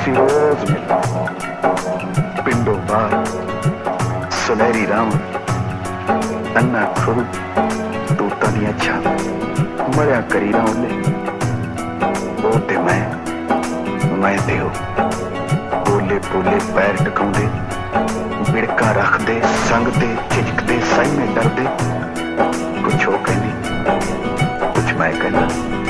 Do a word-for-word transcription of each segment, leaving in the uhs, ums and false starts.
ਅਸੀਂ ਰੋਜ਼ ਮਿਲਦੇ ਪਿੰਡੋਂ ਬਾਹਰ ਸੁਨਹਿਰੀ ਰਾਮ ਅੰਨਾ ਖੁਦ ਤੋਤਾਂ ਦੀਆਂ ਛਾਂ ਮਰਿਆ ਕਰੀ ਰਾਉਂਦੇ ਉਹ ਤੇ ਮੈਂ ਮੈਂ ਤੇ ਉਹ ਬੋਲੇ ਬੋਲੇ ਪੈਰ ਟਿਕਾਉਂਦੇ ਵਿੜਕਾ ਰੱਖਦੇ ਸੰਗ ਤੇ ਝਿਜਕਦੇ ਸਾਈਨੇ ਡਰਦੇ ਕੁਛ ਉਹ ਕਹਿੰਦੀ ਕੁਛ ਮੈਂ ਕਹਿੰਦਾ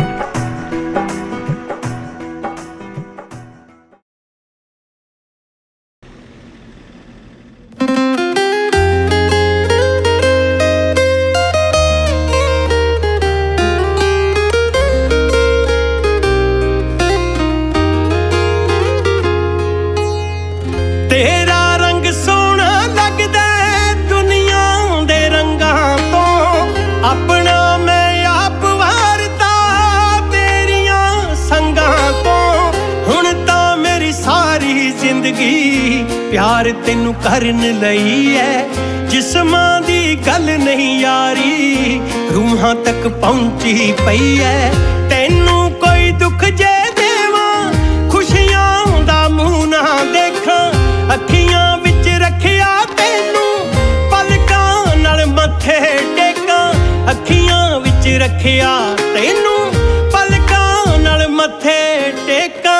प्यार तेनू करन लई है जिस्मां दी गल नहीं यारी रूहां तक पहुंची पई है तेनू कोई दुख जे देवां खुशियां दा मुंह ना देखा अखियां विच रखिया तेनू पलकां नाल मथे टेका अखियां विच रखिया तेनू पलकां नाल मथे टेका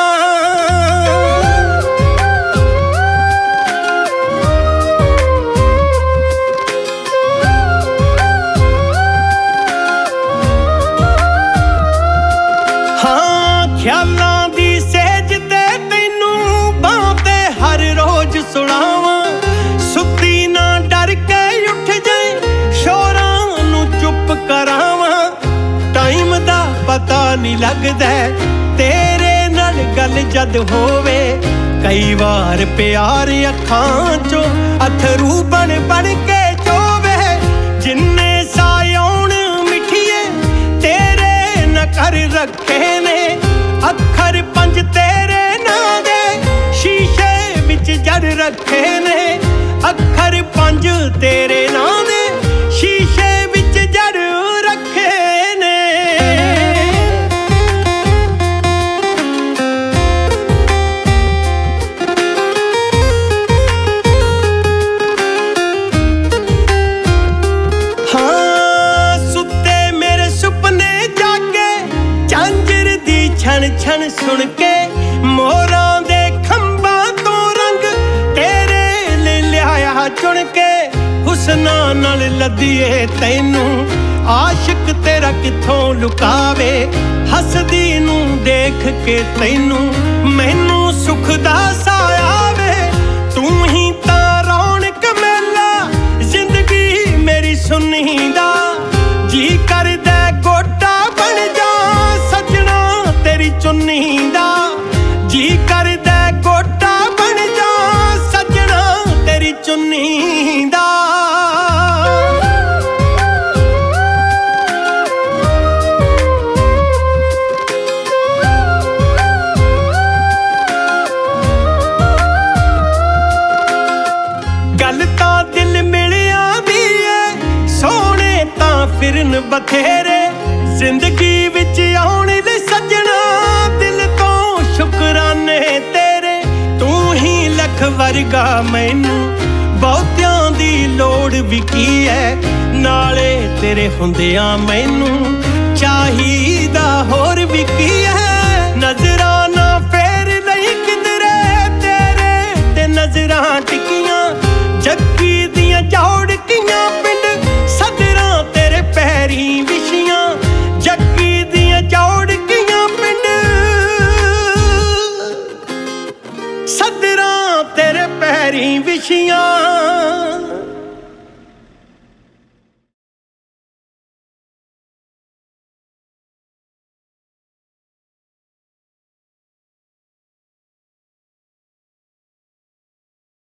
ख्यालां दी सेज ते तैनू बां ते हर रोज सुणावां सुत्ती ना डर के उठ जाए शोरां नू चुप करावां टाइम दा पता नहीं लगदा तेरे नाल गल जद होवे कई बार प्यार अखां चों अथरू बन बन के चोवे जिन्ने सायोण मिठिए तेरे न कर रखे ने अखर पंज तेरे नां दे शीशे विच जड़ रखे ने अखर पंज तेरे नां दे शीशे विच जड़ रखे ने हाँ सुते मेरे सुपने जागे झांझर दी छन छन सुन के मोरां दे खंबां तो रंग तेरे ले लिया चुन के हुस्नां नाल लदिए तैनू आशिक तेरा किथों लुकावे हसदी नू देख के तैनू मैनू सुख दा साया वे तू ही तां रौनक मेला जिंदगी मेरी सुनी दा जी करदा गोटा बन जा सजना तेरी चुन्नी दा जी करदा गोटा बन जा सजना तेरी चुन्नी दा गल तां दिल मिलिया दी है सोहणे तां फिरन बथेरे जिंदगी विच आउण ले सजना दिल तो शुकराने तेरे तू ही लख वर्गा मैनू बहुतियां दी लोड़ भी की है नाले तेरे हुंदियां मैनू